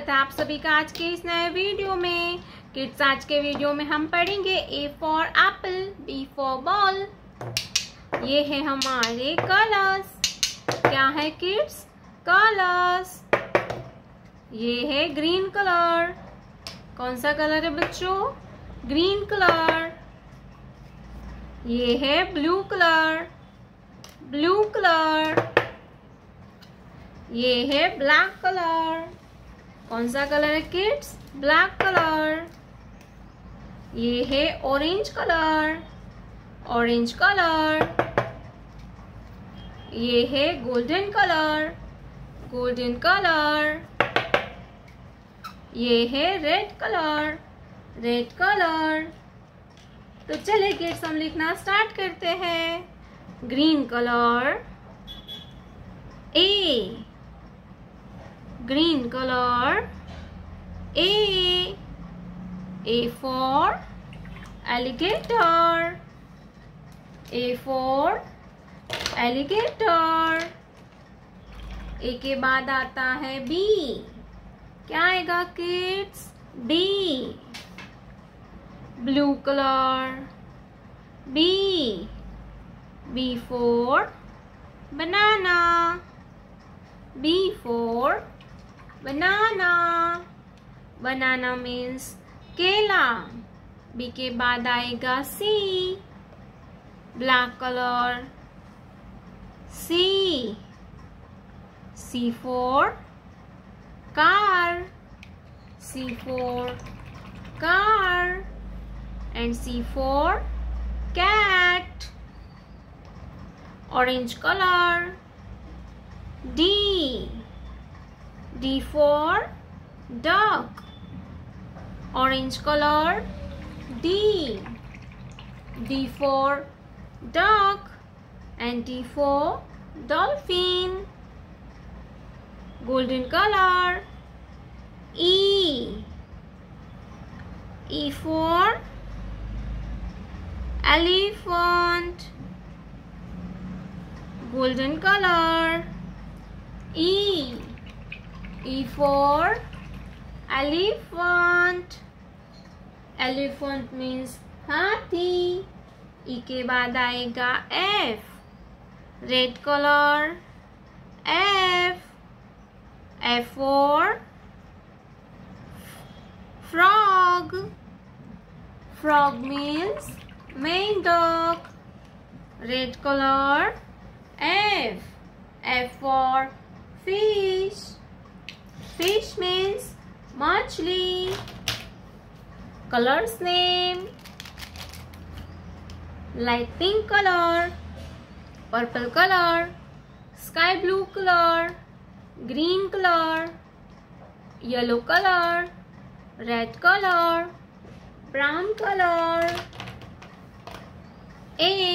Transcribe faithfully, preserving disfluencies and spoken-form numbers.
स्वागत है आप सभी का आज के इस नए वीडियो में। किड्स, आज के वीडियो में हम पढ़ेंगे A for apple, B for ball. ये है हमारे कलर्स। क्या है किड्स? कलर्स। ये है ग्रीन कलर। कौन सा कलर है बच्चों? Green colour. ये है ब्लू कलर, ब्लू कलर। ये है ब्लैक कलर। कौन सा कलर है किड्स? Black colour. ये है ऑरेंज कलर, ऑरेंज कलर। ये है गोल्डन कलर, गोल्डन कलर। ये है रेड कलर, रेड कलर। तो चलिए किड्स, हम लिखना स्टार्ट करते हैं। Green colour, A. Green color, A. A for alligator, A for alligator. A के बाद आता है B. क्या आएगा kids? B. Blue color, B. B for banana, B for banana. Banana means केला। बी के बाद आएगा C. Black colour, C. C for car, C for car. And C for cat. Orange colour, D. D for duck. Orange color, D. D for duck and D for dolphin. Golden color, E. E for elephant. Golden color, E. E for elephant. Elephant means हाथी। E के बाद आएगा F. Red color, F. F for frog. Frog means main dog. Red color, F. F for fish. Fish means machli. Colors name: light pink color, purple color, sky blue color, green color, yellow color, red color, brown color. A.